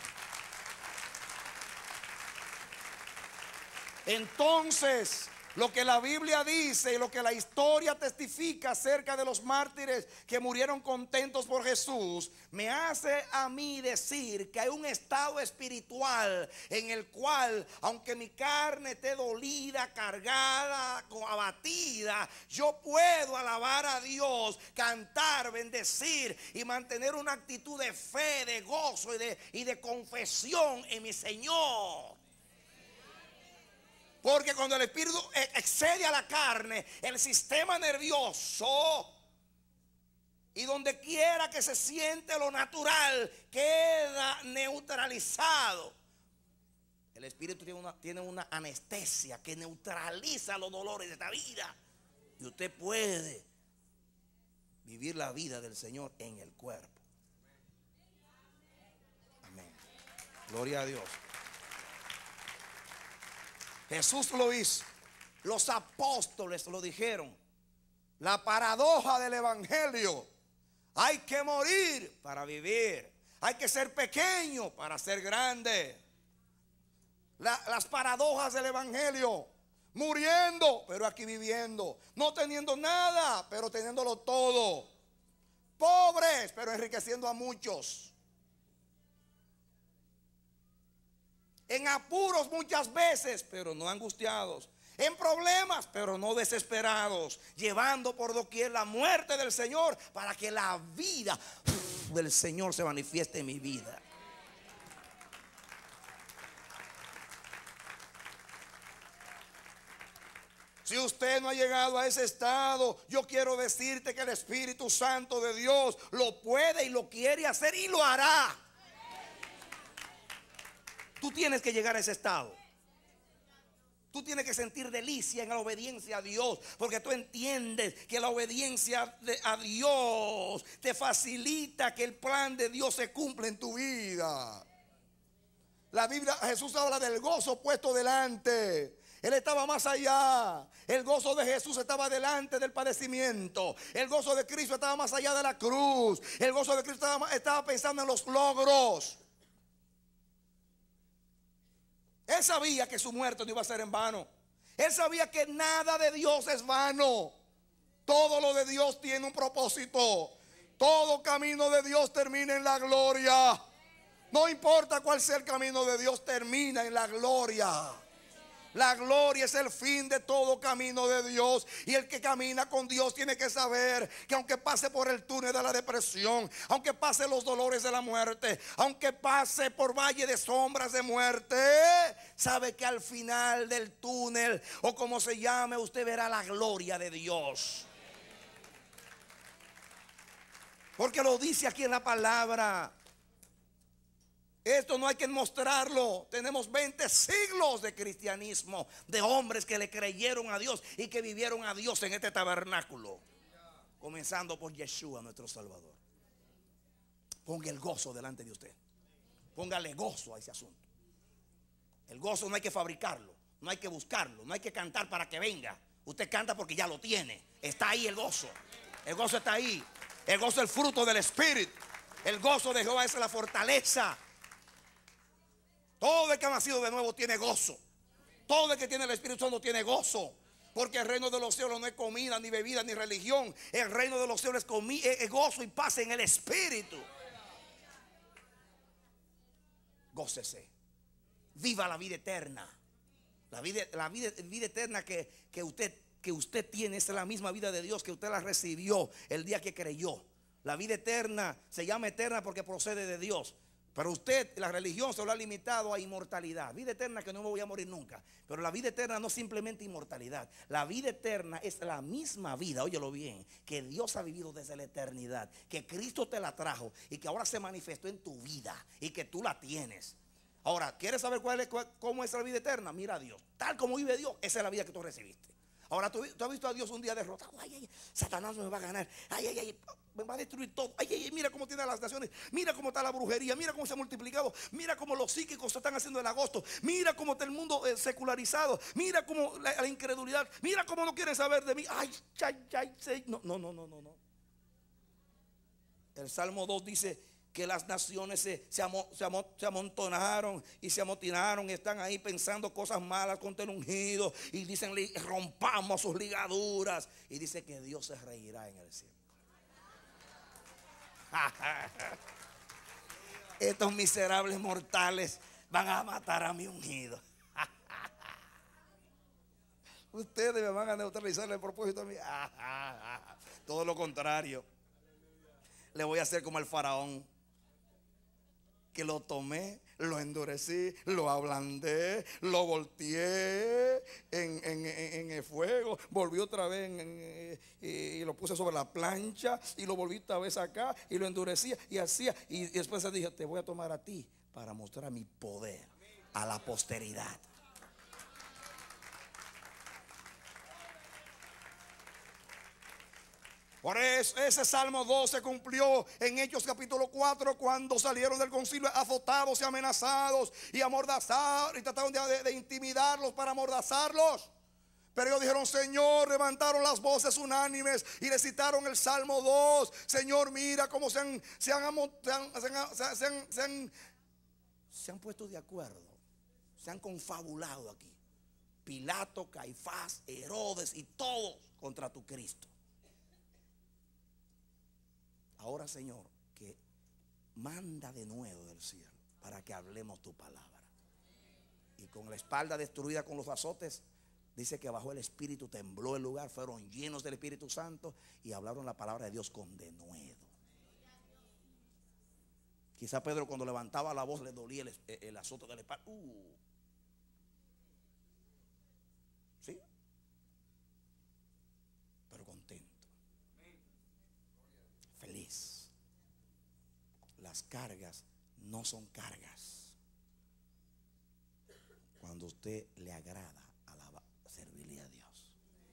Entonces, lo que la Biblia dice y lo que la historia testifica acerca de los mártires que murieron contentos por Jesús, me hace a mí decir que hay un estado espiritual en el cual, aunque mi carne esté dolida, cargada, abatida, yo puedo alabar a Dios, cantar, bendecir y mantener una actitud de fe, de gozo y de, y de confesión en mi Señor. Porque cuando el espíritu excede a la carne, el sistema nervioso, y donde quiera que se siente lo natural, queda neutralizado. El espíritu tiene una, tiene una anestesia que neutraliza los dolores de esta vida. Y usted puede vivir la vida del Señor en el cuerpo. Amén. Gloria a Dios. Jesús lo hizo. Los apóstoles lo dijeron. La paradoja del evangelio. Hay que morir para vivir. Hay que ser pequeño para ser grande. La, las paradojas del evangelio. Muriendo, pero aquí viviendo. No teniendo nada, pero teniéndolo todo. Pobres, pero enriqueciendo a muchos. En apuros muchas veces, pero no angustiados. En problemas, pero no desesperados. Llevando por doquier la muerte del Señor para que la vida del Señor se manifieste en mi vida. Si usted no ha llegado a ese estado, yo quiero decirte que el Espíritu Santo de Dios lo puede y lo quiere hacer y lo hará. Tú tienes que llegar a ese estado. Tú tienes que sentir delicia en la obediencia a Dios, porque tú entiendes que la obediencia de, a Dios te facilita que el plan de Dios se cumpla en tu vida. La Biblia, Jesús habla del gozo puesto delante. Él estaba más allá. El gozo de Jesús estaba delante del padecimiento. El gozo de Cristo estaba más allá de la cruz. El gozo de Cristo estaba, estaba pensando en los logros. Él sabía que su muerte no iba a ser en vano. Él sabía que nada de Dios es vano. Todo lo de Dios tiene un propósito. Todo camino de Dios termina en la gloria. No importa cuál sea el camino de Dios, termina en la gloria. La gloria es el fin de todo camino de Dios. Y el que camina con Dios tiene que saber que aunque pase por el túnel de la depresión, aunque pase los dolores de la muerte, aunque pase por valle de sombras de muerte, sabe que al final del túnel, o como se llame, usted verá la gloria de Dios. Porque lo dice aquí en la palabra. Esto no hay que mostrarlo. Tenemos veinte siglos de cristianismo, de hombres que le creyeron a Dios y que vivieron a Dios en este tabernáculo. Comenzando por Yeshua, nuestro Salvador. Ponga el gozo delante de usted. Póngale gozo a ese asunto. El gozo no hay que fabricarlo, no hay que buscarlo, no hay que cantar para que venga. Usted canta porque ya lo tiene. Está ahí el gozo. El gozo está ahí. El gozo es el fruto del Espíritu. El gozo de Jehová es la fortaleza. Todo el que ha nacido de nuevo tiene gozo. Todo el que tiene el Espíritu Santo tiene gozo. Porque el reino de los cielos no es comida, ni bebida, ni religión. El reino de los cielos es, comi- es gozo y paz en el Espíritu. Gócese. Viva la vida eterna. La vida, la vida, vida eterna que, que, usted, que usted tiene es la misma vida de Dios que usted la recibió el día que creyó. La vida eterna se llama eterna porque procede de Dios. Pero usted, la religión se lo ha limitado a inmortalidad. Vida eterna que no me voy a morir nunca. Pero la vida eterna no es simplemente inmortalidad. La vida eterna es la misma vida, óyelo bien, que Dios ha vivido desde la eternidad. Que Cristo te la trajo y que ahora se manifestó en tu vida y que tú la tienes. Ahora, ¿quieres saber cuál es, cuál, cómo es la vida eterna? Mira a Dios. Tal como vive Dios, esa es la vida que tú recibiste. Ahora tú, tú has visto a Dios un día derrotado. Ay, ay, Satanás me va a ganar. Ay, ay, ay, me va a destruir todo. Ay, ay, ay, mira cómo tiene las naciones. Mira cómo está la brujería. Mira cómo se ha multiplicado. Mira cómo los psíquicos se están haciendo el agosto. Mira cómo está el mundo eh, secularizado. Mira cómo la, la incredulidad. Mira cómo no quieren saber de mí. Ay, ay, ay, ay. No, no, no, no, no, no. El Salmo dos dice que las naciones se, se, amo, se, amo, se amontonaron y se amotinaron y están ahí pensando cosas malas contra el ungido y dicen rompamos sus ligaduras, y dice que Dios se reirá en el cielo. Estos miserables mortales van a matar a mi ungido. Ustedes me van a neutralizar el propósito a mí. Todo lo contrario. Le voy a hacer como el faraón, que lo tomé, lo endurecí, lo ablandé, lo volteé en, en, en, en el fuego, volví otra vez en, en, y lo puse sobre la plancha y lo volví otra vez acá y lo endurecía y hacía. Y, y después se dije, te voy a tomar a ti para mostrar mi poder a la posteridad. Por eso ese Salmo dos se cumplió en Hechos capítulo cuatro, cuando salieron del concilio azotados y amenazados y amordazados, y trataron de, de, de intimidarlos para amordazarlos. Pero ellos dijeron, Señor, levantaron las voces unánimes y recitaron el Salmo dos. Señor, mira cómo se han, se han, se han, se han, se han, se han, se han puesto de acuerdo, se han confabulado aquí. Pilato, Caifás, Herodes y todos contra tu Cristo. Ahora, Señor, que manda de nuevo del cielo para que hablemos tu palabra. Y con la espalda destruida con los azotes, dice que bajó el Espíritu, tembló el lugar, fueron llenos del Espíritu Santo y hablaron la palabra de Dios con denuedo. Quizá Pedro, cuando levantaba la voz, le dolía el, el azote de la espalda. Uh. ¿Sí? Pero contento. Feliz. Las cargas no son cargas cuando usted le agrada a la, servirle a Dios.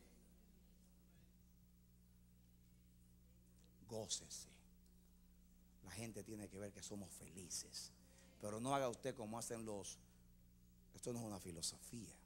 Gócese. La gente tiene que ver que somos felices, pero no haga usted como hacen los. Esto no es una filosofía.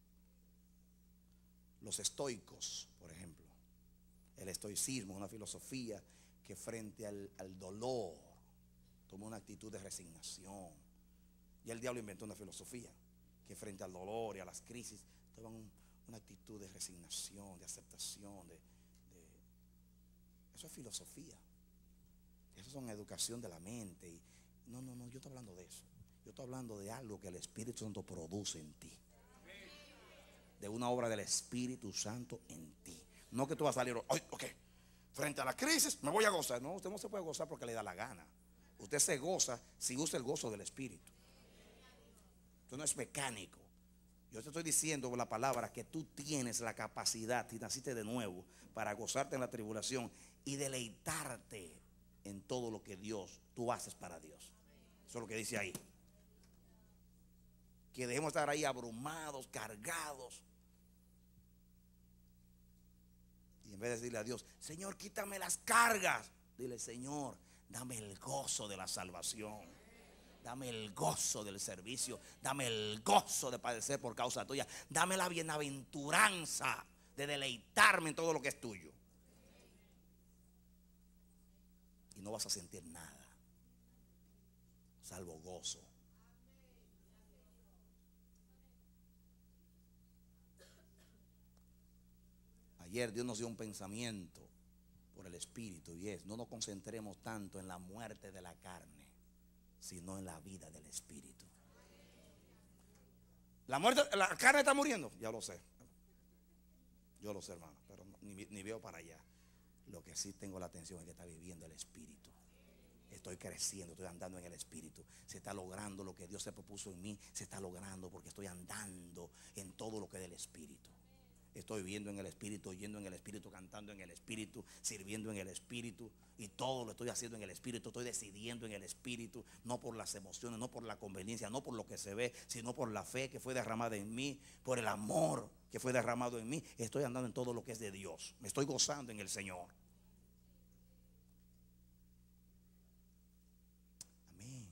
Los estoicos, por ejemplo, el estoicismo es una filosofía que frente al, al dolor toma una actitud de resignación. Y el diablo inventó una filosofía que frente al dolor y a las crisis toma un, una actitud de resignación, de aceptación, de, de eso es filosofía. Eso es una educación de la mente. Y no, no, no, yo estoy hablando de eso. Yo estoy hablando de algo que el Espíritu Santo produce en ti, de una obra del Espíritu Santo en ti. No que tú vas a salir, oh, ok, frente a la crisis me voy a gozar. No, usted no se puede gozar porque le da la gana. Usted se goza si usa el gozo del Espíritu. Esto no es mecánico. Yo te estoy diciendo por la palabra que tú tienes la capacidad, si naciste de nuevo, para gozarte en la tribulación y deleitarte en todo lo que Dios, tú haces para Dios. Eso es lo que dice ahí. Que dejemos estar ahí abrumados, cargados. Y en vez de decirle a Dios, Señor, quítame las cargas, dile, Señor, dame el gozo de la salvación, dame el gozo del servicio, dame el gozo de padecer por causa tuya, dame la bienaventuranza de deleitarme en todo lo que es tuyo. Y no vas a sentir nada salvo gozo. Ayer Dios nos dio un pensamiento por el Espíritu, y es: no nos concentremos tanto en la muerte de la carne, sino en la vida del Espíritu. La muerte, la carne está muriendo, ya lo sé. Yo lo sé, hermano, pero ni, ni veo para allá. Lo que sí tengo la atención es que está viviendo el Espíritu. Estoy creciendo, estoy andando en el Espíritu. Se está logrando lo que Dios se propuso en mí. Se está logrando porque estoy andando en todo lo que es del Espíritu. Estoy viendo en el Espíritu, oyendo en el Espíritu, cantando en el Espíritu, sirviendo en el Espíritu. Y todo lo estoy haciendo en el Espíritu. Estoy decidiendo en el Espíritu. No por las emociones, no por la conveniencia, no por lo que se ve, sino por la fe que fue derramada en mí, por el amor que fue derramado en mí. Estoy andando en todo lo que es de Dios. Me estoy gozando en el Señor. Amén.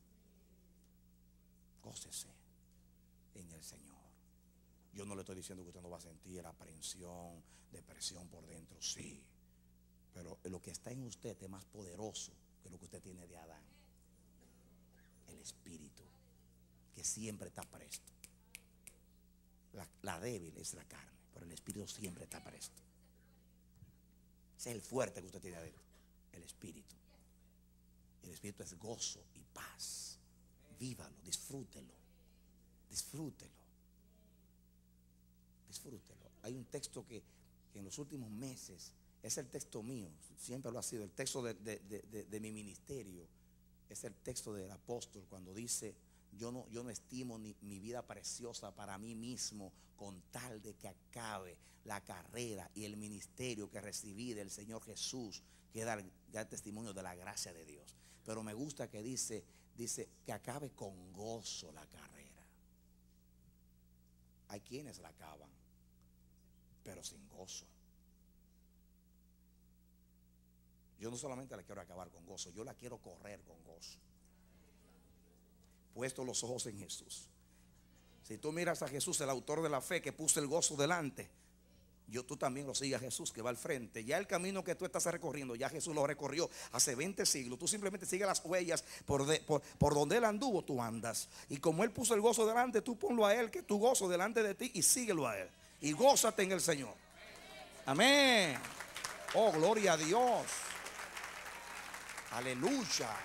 Gócese en el Señor. Yo no le estoy diciendo que usted no va a sentir aprensión, depresión por dentro, sí. Pero lo que está en usted es más poderoso que lo que usted tiene de Adán. El Espíritu, que siempre está presto. La, la débil es la carne, pero el Espíritu siempre está presto. Ese es el fuerte que usted tiene adentro, el Espíritu. El Espíritu es gozo y paz. Vívalo, disfrútelo, disfrútelo. Disfrútelo. Hay un texto que, que en los últimos meses es el texto mío, siempre lo ha sido, el texto de, de, de, de, de mi ministerio. Es el texto del apóstol cuando dice: yo no, yo no estimo ni mi vida preciosa para mí mismo, con tal de que acabe la carrera y el ministerio que recibí del Señor Jesús, que da, da testimonio de la gracia de Dios. Pero me gusta que dice, dice que acabe con gozo la carrera. Hay quienes la acaban, pero sin gozo. Yo no solamente la quiero acabar con gozo, yo la quiero correr con gozo. Puesto los ojos en Jesús. Si tú miras a Jesús, el autor de la fe, que puso el gozo delante, yo, tú también lo sigues a Jesús, que va al frente. Ya el camino que tú estás recorriendo, ya Jesús lo recorrió hace veinte siglos. Tú simplemente sigues las huellas por, de, por, por donde Él anduvo, tú andas. Y como Él puso el gozo delante, tú ponlo a Él, que tu gozo delante de ti, y síguelo a Él. Y gózate en el Señor. Amén. Oh, gloria a Dios. Aleluya.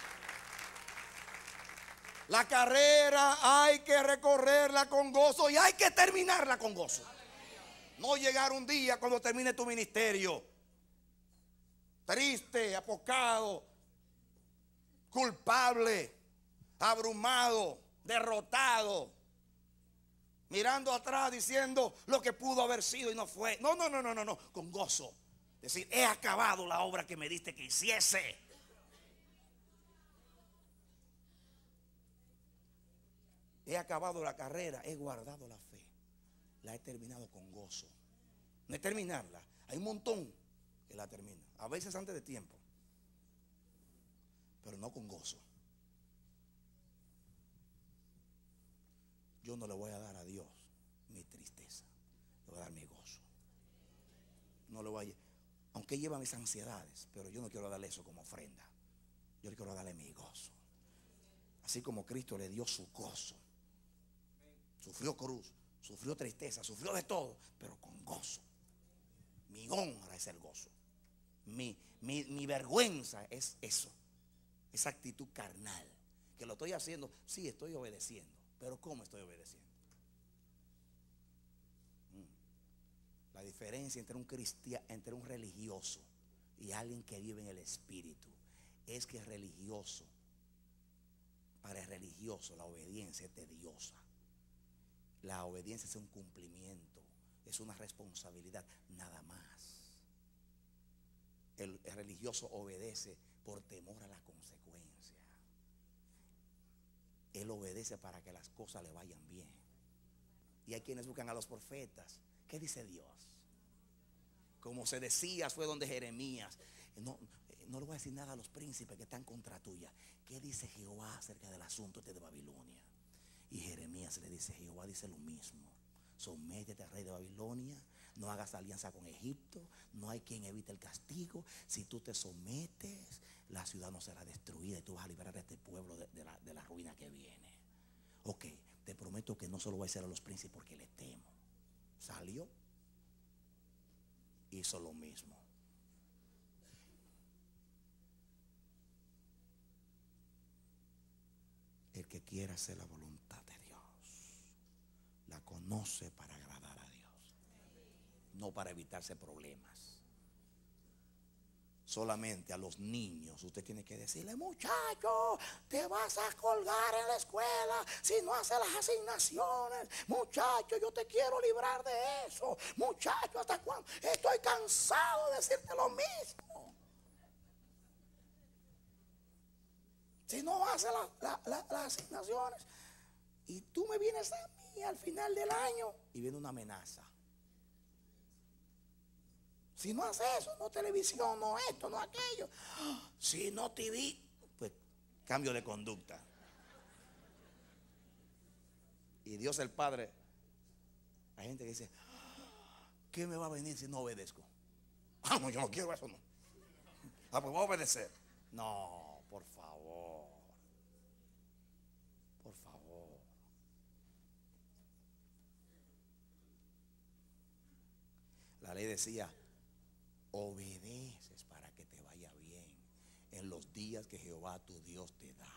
La carrera hay que recorrerla con gozo y hay que terminarla con gozo. No llegar un día cuando termine tu ministerio triste, apocado, culpable, abrumado, derrotado, mirando atrás diciendo lo que pudo haber sido y no fue. No, no, no, no, no, no, con gozo. Decir: he acabado la obra que me diste que hiciese. He acabado la carrera, he guardado la fe, la he terminado con gozo. No es terminarla, hay un montón que la termina, a veces antes de tiempo, pero no con gozo. Yo no le voy a dar a Dios mi tristeza, le voy a dar mi gozo. No le voy a, aunque lleva mis ansiedades, pero yo no quiero darle eso como ofrenda. Yo le quiero darle mi gozo. Así como Cristo le dio su gozo. Sufrió cruz, sufrió tristeza, sufrió de todo, pero con gozo. Mi honra es el gozo. Mi, mi, mi vergüenza es eso, esa actitud carnal. Que lo estoy haciendo, sí, estoy obedeciendo, pero ¿cómo estoy obedeciendo? Mm. La diferencia entre un cristiano, entre un religioso y alguien que vive en el Espíritu, es que es religioso. Para el religioso la obediencia es tediosa. La obediencia es un cumplimiento, es una responsabilidad, nada más. El, el religioso obedece por temor a la consecuencia. Él obedece para que las cosas le vayan bien. Y hay quienes buscan a los profetas. ¿Qué dice Dios? Como se decía, fue donde Jeremías. No, no le voy a decir nada a los príncipes que están contra tuya. ¿Qué dice Jehová acerca del asunto este de Babilonia? Y Jeremías le dice: Jehová dice lo mismo. Sométete al rey de Babilonia, no hagas alianza con Egipto, no hay quien evite el castigo. Si tú te sometes, la ciudad no será destruida y tú vas a liberar a este pueblo de, de, la, de la ruina que viene. Ok, te prometo que no solo voy a decir a los príncipes porque le temo. Salió, hizo lo mismo. El que quiera hacer la voluntad de Dios, la conoce para agradar a Dios, no para evitarse problemas. Solamente a los niños usted tiene que decirle: muchacho, te vas a colgar en la escuela si no haces las asignaciones. Muchacho, yo te quiero librar de eso. Muchacho, ¿hasta cuándo? Estoy cansado de decirte lo mismo. Si no haces la, la, la, las asignaciones, y tú me vienes a mí al final del año y viene una amenaza. Si no hace eso, no televisión, no esto, no aquello. Si no T V, pues cambio de conducta. Y Dios el Padre, hay gente que dice: ¿qué me va a venir si no obedezco? Ah, no, yo no quiero eso, no. Ah, pues voy a obedecer. No, por favor. Por favor. La ley decía: obedeces para que te vaya bien en los días que Jehová tu Dios te da.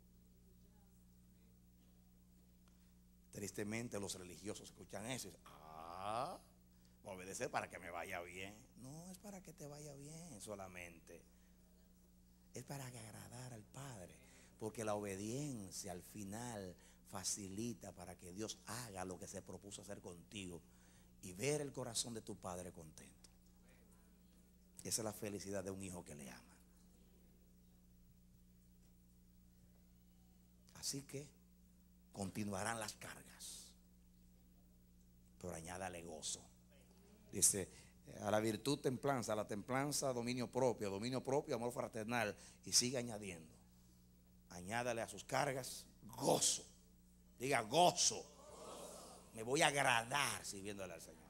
Tristemente los religiosos escuchan eso y dicen: ah, obedecer para que me vaya bien. No es para que te vaya bien solamente, es para agradar al Padre, porque la obediencia al final facilita para que Dios haga lo que se propuso hacer contigo y ver el corazón de tu Padre contento. Esa es la felicidad de un hijo que le ama. Así que continuarán las cargas, pero añádale gozo. Dice: a la virtud templanza, a la templanza dominio propio, dominio propio amor fraternal, y sigue añadiendo. Añádale a sus cargas gozo. Diga: gozo. Me voy a agradar sirviéndole al Señor.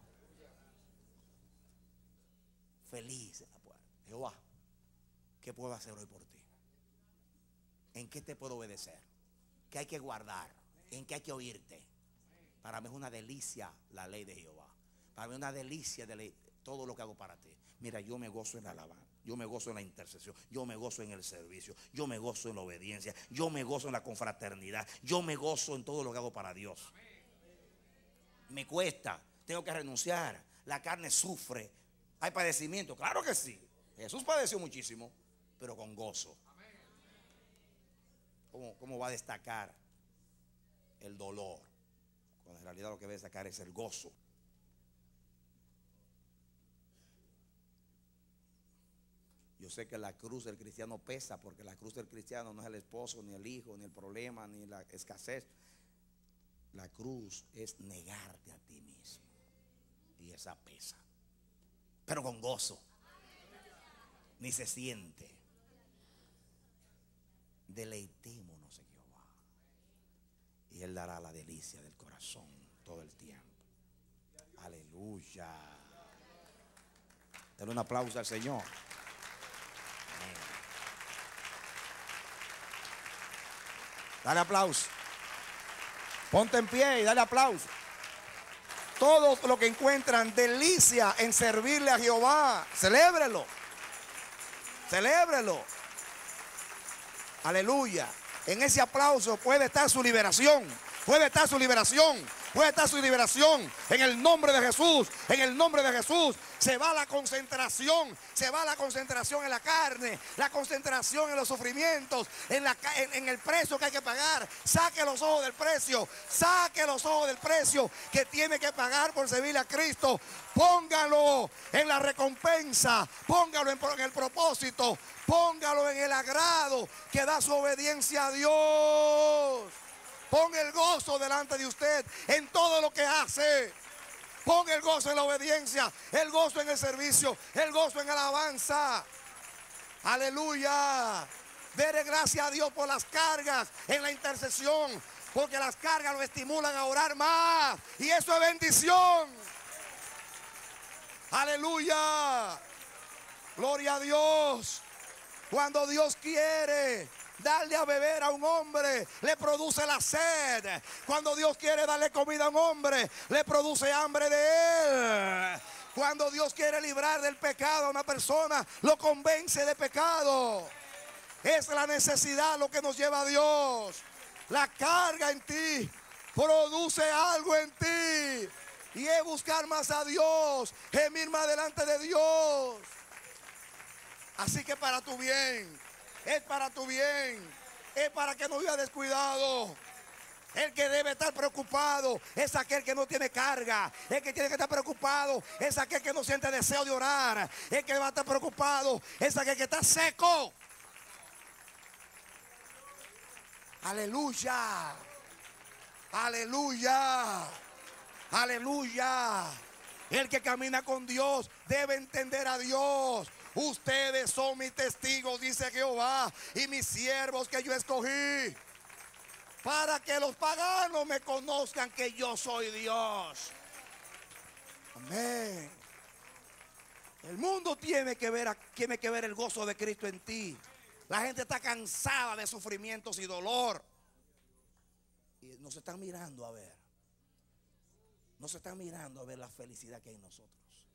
Feliz en la puerta. Jehová, ¿qué puedo hacer hoy por ti? ¿En qué te puedo obedecer? ¿Qué hay que guardar? ¿En qué hay que oírte? Para mí es una delicia la ley de Jehová. Para mí es una delicia de ley, todo lo que hago para ti. Mira, yo me gozo en la alabanza, yo me gozo en la intercesión, yo me gozo en el servicio, yo me gozo en la obediencia, yo me gozo en la confraternidad, yo me gozo en todo lo que hago para Dios. Me cuesta, tengo que renunciar, la carne sufre, hay padecimiento, claro que sí. Jesús padeció muchísimo, pero con gozo. ¿Cómo, cómo va a destacar el dolor? Cuando en realidad lo que va a destacar es el gozo. Yo sé que la cruz del cristiano pesa, porque la cruz del cristiano no es el esposo, ni el hijo, ni el problema, ni la escasez. La cruz es negarte a ti mismo, y esa pesa, pero con gozo. Ni se siente. Deleitémonos en Jehová, y Él dará la delicia del corazón todo el tiempo. Aleluya. Denle un aplauso al Señor. Amén. Dale aplauso. Ponte en pie y dale aplauso. Todos los que encuentran delicia en servirle a Jehová, celébrelo. Celébrelo. Aleluya. En ese aplauso puede estar su liberación. Puede estar su liberación. Puede estar su liberación. En el nombre de Jesús. En el nombre de Jesús. Se va la concentración. Se va la concentración en la carne. La concentración en los sufrimientos. En, la, en, en el precio que hay que pagar. Saque los ojos del precio. Saque los ojos del precio que tiene que pagar por servir a Cristo. Póngalo en la recompensa. Póngalo en, en el propósito. Póngalo en el agrado que da su obediencia a Dios. Ponga el gozo delante de usted en todo lo que hace. Ponga el gozo en la obediencia, el gozo en el servicio, el gozo en alabanza. Aleluya. Dele gracias a Dios por las cargas en la intercesión, porque las cargas lo estimulan a orar más, y eso es bendición. Aleluya. Gloria a Dios. Cuando Dios quiere darle a beber a un hombre, le produce la sed. Cuando Dios quiere darle comida a un hombre, le produce hambre de él. Cuando Dios quiere librar del pecado a una persona, lo convence de pecado. Es la necesidad lo que nos lleva a Dios. La carga en ti produce algo en ti, y es buscar más a Dios, gemir más delante de Dios. Así que para tu bien, es para tu bien, es para que no vivas descuidado. El que debe estar preocupado es aquel que no tiene carga. El que tiene que estar preocupado es aquel que no siente deseo de orar. El que va a estar preocupado es aquel que está seco. Aleluya. Aleluya. Aleluya. El que camina con Dios debe entender a Dios. Ustedes son mis testigos, dice Jehová, y mis siervos que yo escogí, para que los paganos me conozcan que yo soy Dios. Amén. El mundo tiene que ver, tiene que ver el gozo de Cristo en ti. La gente está cansada de sufrimientos y dolor. Y nos están mirando a ver. Nos están mirando a ver la felicidad que hay en nosotros.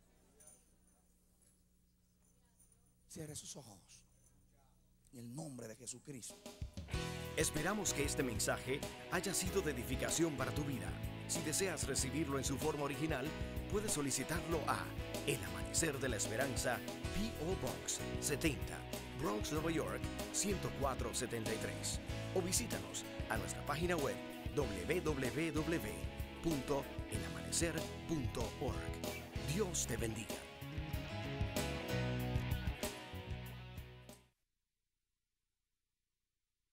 Cierre sus ojos. En el nombre de Jesucristo. Esperamos que este mensaje haya sido de edificación para tu vida. Si deseas recibirlo en su forma original, puedes solicitarlo a El Amanecer de la Esperanza, P O Box setenta, Bronx, Nueva York ciento cuatro setenta y tres. O visítanos a nuestra página web doble u doble u doble u punto el amanecer punto org. Dios te bendiga.